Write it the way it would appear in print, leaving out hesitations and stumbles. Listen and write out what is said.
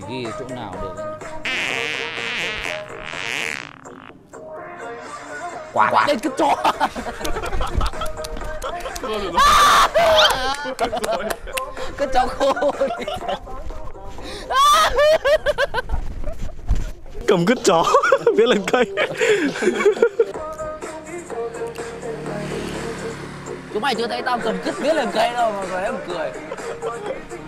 ghi chỗ nào được. Quả đây cái chó. Cái chó khô. Cầm cứt chó viết lên cây. Chúng mày chưa thấy tao cầm cứt viết lên cây đâu mà em cười.